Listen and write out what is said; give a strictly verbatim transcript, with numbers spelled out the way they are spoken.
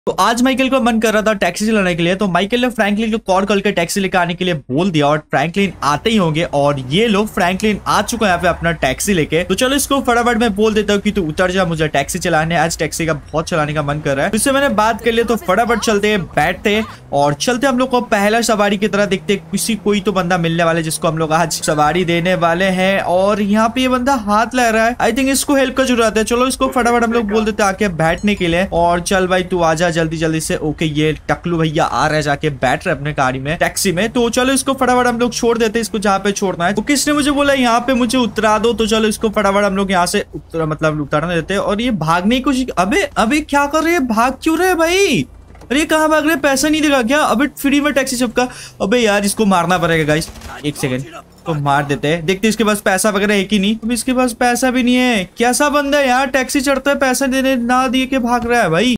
तो आज माइकल को मन कर रहा था टैक्सी चलाने के लिए, तो माइकल ने फ्रैंकलिन को कॉल करके टैक्सी लेकर आने के लिए बोल दिया और फ्रैंकलिन आते ही होंगे। और ये लोग फ्रैंकलिन आ चुका है यहाँ पे अपना टैक्सी लेके। तो चलो इसको फटाफट मैं बोल देता हूँ कि तू उतर जा, मुझे टैक्सी चलाने, आज टैक्सी का बहुत चलाने का मन कर रहा है। इससे मैंने बात कर लिया तो फटाफट चलते बैठते और चलते हम लोग को पहला सवारी की तरह देखते किसी कोई तो बंदा मिलने वाले जिसको हम लोग आज सवारी देने वाले हैं। और यहाँ पे ये बंदा हाथ ला रहा है, आई थिंक इसको हेल्प का जरूरत है। चलो इसको फटाफट हम लोग बोल देते आके बैठने के लिए। और चल भाई तू आजा जल्दी जल्दी से। ओके ये टकलू भैया आ रहे, जाके बैठ रहे अपने गाड़ी में, टैक्सी में। तो चलो इसको फटाफट हम लोग छोड़ देते इसको जहाँ पे छोड़ना है। तो किसने मुझे बोला यहाँ पे मुझे उतरा दो, तो चलो इसको फटाफट हम लोग यहाँ से उतर, मतलब उतारने देते हैं। और ये भागने की कोशिश, अबे अबे क्या कर रहे हैं, भाग क्यों रहे भाई? अरे कहाँ भाग रहे, पैसा नहीं देगा क्या? अबे फ्री में टैक्सी सबका। अबे यार इसको मारना पड़ेगा गाइस, एक सेकंड तो मार देते हैं, देखते इसके पास पैसा वगैरह है कि नहीं। अब इसके पास पैसा भी नहीं है, कैसा बंदा है यार टैक्सी चढ़ता है पैसा देने ना दिए के भाग रहा है भाई।